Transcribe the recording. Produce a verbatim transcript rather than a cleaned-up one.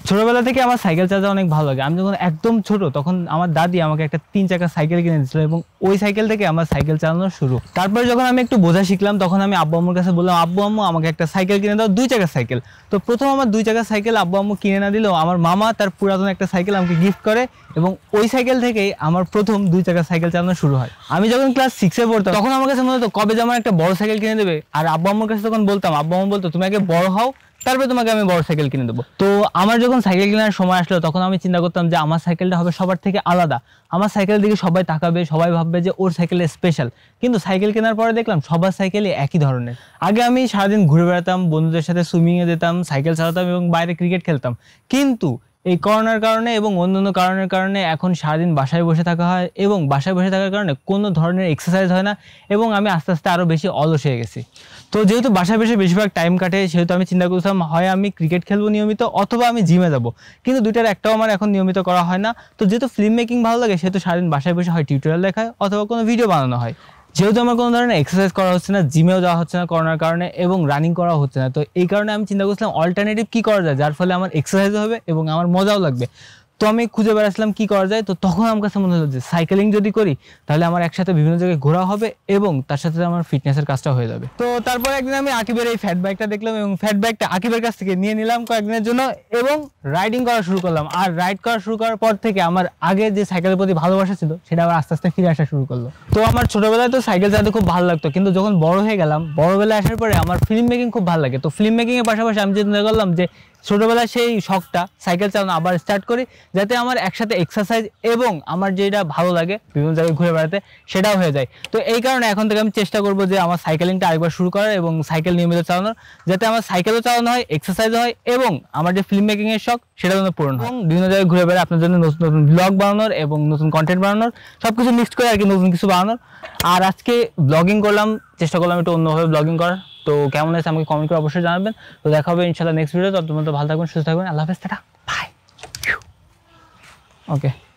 ছোটবেলা থেকে আমার সাইকেল চালাতে অনেক ভালো লাগে। আমি যখন একদম ছোট তখন আমার দাদি আমাকে একটা তিন চাকা সাইকেল কিনে দিয়েছিল এবং ওই সাইকেল থেকে আমার সাইকেল চালানো শুরু। তারপরে যখন আমি একটু বোঝা শিখলাম তখন আমি আব্বু আম্মুর কাছে বললাম, আব্বু আম্মু আমাকে একটা সাইকেল কিনে দাও, দুই চাকার সাইকেল। তো প্রথম আমার দুই চাকার সাইকেল আব্বু আম্মু কিনে না দিলেও আমার মামা তার পুরাতন একটা সাইকেল আমাকে গিফট করে এবং ওই সাইকেল থেকেই আমার প্রথম দুই চাকার সাইকেল চালানো শুরু হয়। আমি যখন ক্লাস সিক্সে পড়তাম তখন আমার কাছে মনে হতো কবে যে আমার একটা বড় সাইকেল কিনে দেবে। আর আব্বু আম্মুর কাছে তখন বলতাম, আব্বু আম্মু বলতো তুমি আগে বড় হও তারপরে তোমাকে আমি বড় সাইকেল কিনে দেবো। তো আমার যখন সাইকেল কেনার সময় আসলো তখন আমি চিন্তা করতাম যে আমার সাইকেলটা হবে সবার থেকে আলাদা, আমার সাইকেলের দিকে সবাই তাকাবে, সবাই ভাববে যে ওর সাইকেলটা স্পেশাল। কিন্তু সাইকেল কেনার পরে দেখলাম সবার সাইকেলই একই ধরনের। আগে আমি সারাদিন ঘুরে বেড়াতাম, বন্ধুদের সাথে সুইমিংয়ে যেতাম, সাইকেল চালাতাম এবং বাইরে ক্রিকেট খেলতাম। কিন্তু এই করোনার কারণে এবং অন্যান্য কারণের কারণে এখন সারাদিন বাসায় বসে থাকা হয় এবং বাসায় বসে থাকার কারণে কোনো ধরনের এক্সারসাইজ হয় না এবং আমি আস্তে আস্তে আরও বেশি অলস হয়ে গেছি। তো যেহেতু বাসায় বসে বেশিরভাগ টাইম কাটে সেহেতু আমি চিন্তা করছিলাম হয় আমি ক্রিকেট খেলবো নিয়মিত অথবা আমি জিমে যাব, কিন্তু দুইটার একটাও আমার এখন নিয়মিত করা হয় না। তো যেহেতু ফিল্ম মেকিং ভালো লাগে সেহেতু সারাদিন বাসায় বসে হয় টিউটোরিয়াল দেখা হয় অথবা কোনো ভিডিও বানানো হয়। যেহেতু আমার কোনো ধরনের এক্সারসাইজ করা হচ্ছে না, জিমেও যাওয়া হচ্ছে না করোনার কারণে এবং রানিং করা হচ্ছে না, তো এই কারণে আমি চিন্তা করছিলাম অল্টারনেটিভ কী করা যায় যার ফলে আমার এক্সারসাইজও হবে এবং আমার মজাও লাগবে। তো আমি খুঁজে বেড়াচ্ছিলাম কী করা যায়। তো তখন আমার কাছে মনে হলো যে সাইকেলিং যদি করি তাহলে আমার একসাথে বিভিন্ন জায়গায় ঘোরা হবে এবং তার সাথে আমার ফিটনেসের কাজটা হয়ে যাবে। তো তারপর একদিন আমি আকিবের এই ফ্যাট বাইকটা দেখলাম এবং ফ্যাট বাইকটা আকিবের কাছ থেকে নিয়ে নিলাম কয়েকদিনের জন্য এবং রাইডিং করা শুরু করলাম। আর রাইড করা শুরু করার পর থেকে আমার আগে যে সাইকেলের প্রতি ভালোবাসা ছিল সেটা আবার আস্তে আস্তে ফিরে আসা শুরু করলো। তো আমার ছোটোবেলায় তো সাইকেল চালাতে খুব ভালো লাগতো, কিন্তু যখন বড় হয়ে গেলাম, বড়বেলায় আসার পরে আমার ফিল্ম মেকিং খুব ভালো লাগে। তো ফিল্ম মেকিংয়ের পাশাপাশি আমি চিন্তা করলাম যে ছোটোবেলায় সেই শখটা সাইকেল চালানো আবার স্টার্ট করি, যাতে আমার একসাথে এক্সারসাইজ এবং আমার যেটা ভালো লাগে বিভিন্ন জায়গায় ঘুরে বেড়াতে সেটাও হয়ে যায়। তো এই কারণে এখন থেকে আমি চেষ্টা করবো যে আমার সাইকেলিংটা আরেকবার শুরু করার এবং সাইকেল নিয়মিত চালানোর, যাতে আমার সাইকেলও চালানো হয়, এক্সারসাইজও হয় এবং আমার যে ফিল্ম মেকিংয়ের শখ সেটা যেন পূরণ হয়। এবং বিভিন্ন জায়গায় ঘুরে বেড়ায় আপনার জন্য নতুন নতুন ব্লগ বানানোর এবং নতুন কন্টেন্ট বানানোর, সব কিছু মিক্সড করে আর কি নতুন কিছু বানানোর। আর আজকে ব্লগিং করলাম, চেষ্টা করলাম একটু অন্যভাবে ব্লগিং করার। তো কেমন আছে আমাকে কমেন্ট করে অবশ্যই জানাবেন। তো দেখা হবে ইনশাআল্লাহ নেক্সট ভিডিও। ততক্ষণ ভালো থাকবেন, সুস্থ থাকবেন। আল্লাহ হাফেজ, টাটা, বাই। ওকে।